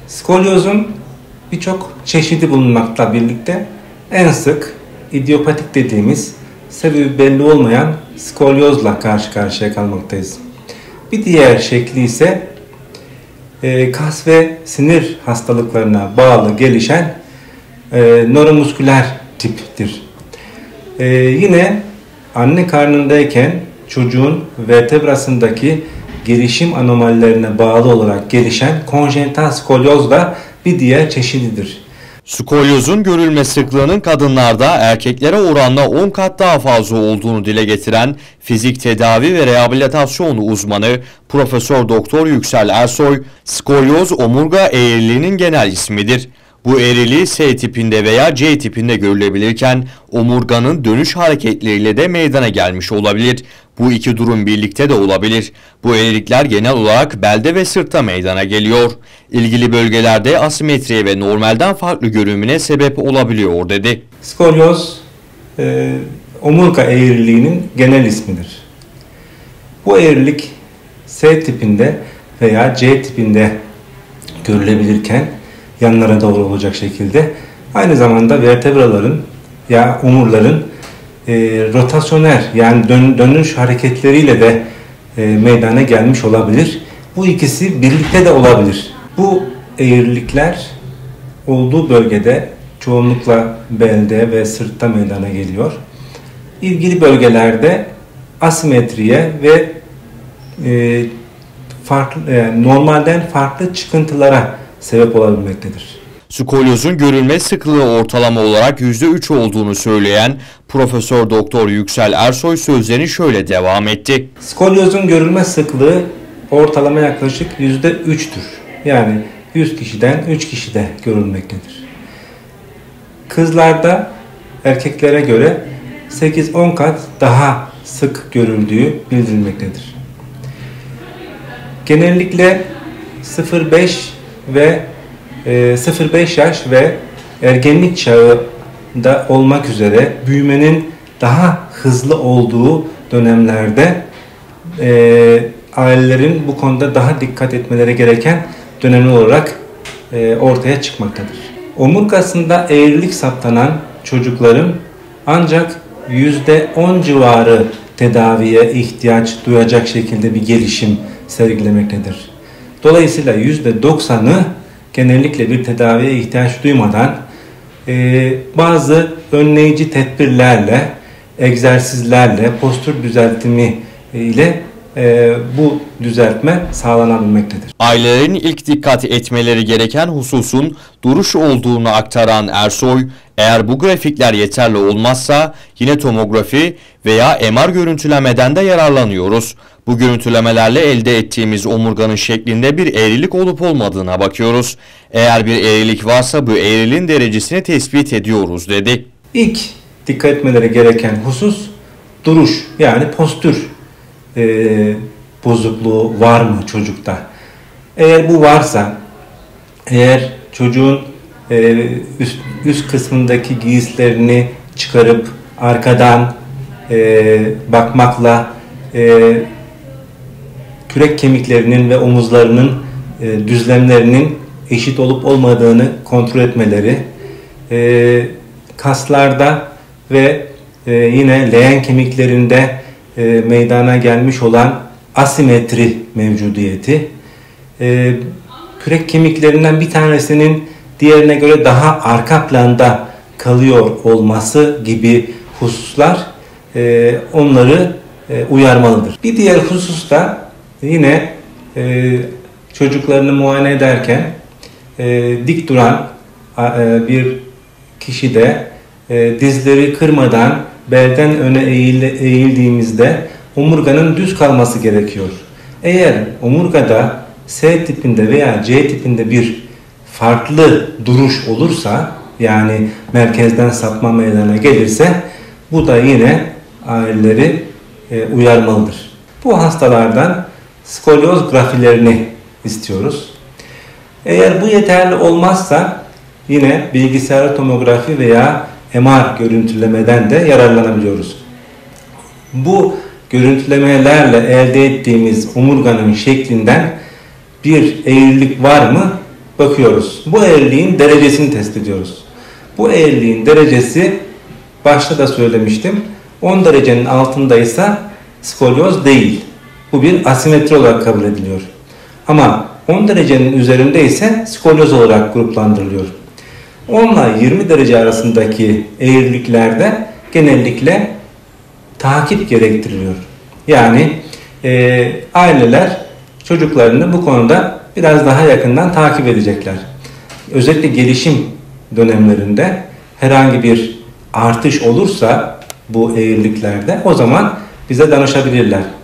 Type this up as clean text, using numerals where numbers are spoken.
Skolyozun birçok çeşidi bulunmakla birlikte en sık idiopatik dediğimiz sebebi belli olmayan skolyozla karşı karşıya kalmaktayız. Bir diğer şekli ise kas ve sinir hastalıklarına bağlı gelişen nöromusküler tiptir. Yine anne karnındayken çocuğun vertebrasındaki gelişim anomalilerine bağlı olarak gelişen konjenital skolyoz da bir diğer çeşididir. Skolyozun görülme sıklığının kadınlarda erkeklere oranla 10 kat daha fazla olduğunu dile getiren fizik tedavi ve rehabilitasyon uzmanı Profesör Doktor Yüksel Ersoy, skolyoz omurga eğriliğinin genel ismidir. Bu eğriliği S tipinde veya C tipinde görülebilirken omurganın dönüş hareketleriyle de meydana gelmiş olabilir. Bu iki durum birlikte de olabilir. Bu eğrilikler genel olarak belde ve sırtta meydana geliyor. İlgili bölgelerde asimetriye ve normalden farklı görünümüne sebep olabiliyor dedi. Skolyoz omurga eğriliğinin genel ismidir. Bu eğrilik S tipinde veya C tipinde görülebilirken yanlara doğru olacak şekilde aynı zamanda vertebraların ya omurların rotasyoner yani dönüş hareketleriyle de meydana gelmiş olabilir. Bu ikisi birlikte de olabilir. Bu eğrilikler olduğu bölgede çoğunlukla belde ve sırtta meydana geliyor. İlgili bölgelerde asimetriye ve normalden farklı çıkıntılara sebep olabilmektedir. Skolyozun görülme sıklığı ortalama olarak %3 olduğunu söyleyen Profesör Doktor Yüksel Ersoy sözlerini şöyle devam etti. Skolyozun görülme sıklığı ortalama yaklaşık %3'tür. Yani 100 kişiden 3 kişide görülmektedir. Kızlarda erkeklere göre 8-10 kat daha sık görüldüğü bildirilmektedir. Genellikle 0-5 yaş ve ergenlik çağında olmak üzere büyümenin daha hızlı olduğu dönemlerde ailelerin bu konuda daha dikkat etmeleri gereken dönemler olarak ortaya çıkmaktadır. Omurgasında eğrilik saptanan çocukların ancak %10 civarı tedaviye ihtiyaç duyacak şekilde bir gelişim sergilemektedir. Dolayısıyla %90'ı genellikle bir tedaviye ihtiyaç duymadan bazı önleyici tedbirlerle, egzersizlerle, postür düzeltimi ile bu düzeltme sağlanabilmektedir. Ailelerin ilk dikkat etmeleri gereken hususun duruş olduğunu aktaran Ersoy, eğer bu grafikler yeterli olmazsa yine tomografi veya MR görüntülemeden de yararlanıyoruz. Bu görüntülemelerle elde ettiğimiz omurganın şeklinde bir eğrilik olup olmadığına bakıyoruz. Eğer bir eğrilik varsa bu eğriliğin derecesini tespit ediyoruz dedi. İlk dikkat etmeleri gereken husus duruş yani postür bozukluğu var mı çocukta? Eğer bu varsa, eğer çocuğun üst kısmındaki giysilerini çıkarıp arkadan bakmakla kürek kemiklerinin ve omuzlarının düzlemlerinin eşit olup olmadığını kontrol etmeleri, kaslarda ve yine leğen kemiklerinde meydana gelmiş olan asimetri mevcudiyeti, kürek kemiklerinden bir tanesinin diğerine göre daha arka planda kalıyor olması gibi hususlar onları uyarmalıdır. Bir diğer husus da yine çocuklarını muayene ederken dik duran bir kişide dizleri kırmadan belden öne eğildiğimizde omurganın düz kalması gerekiyor. Eğer omurgada S tipinde veya C tipinde bir farklı duruş olursa, yani merkezden sapma meydana gelirse, bu da yine aileleri uyarmalıdır. Bu hastalardan skolyoz grafilerini istiyoruz. Eğer bu yeterli olmazsa yine bilgisayar tomografi veya MR görüntülemeden de yararlanabiliyoruz. Bu görüntülemelerle elde ettiğimiz omurganın şeklinden bir eğrilik var mı bakıyoruz. Bu eğriliğin derecesini test ediyoruz. Bu eğriliğin derecesi başta da söylemiştim. 10 derecenin altındaysa skolyoz değil. Bu bir asimetri olarak kabul ediliyor. Ama 10 derecenin üzerinde ise skolyoz olarak gruplandırılıyor. 10 ile 20 derece arasındaki eğriliklerde genellikle takip gerektiriliyor. Yani aileler çocuklarını bu konuda biraz daha yakından takip edecekler. Özellikle gelişim dönemlerinde herhangi bir artış olursa bu eğriliklerde o zaman bize danışabilirler.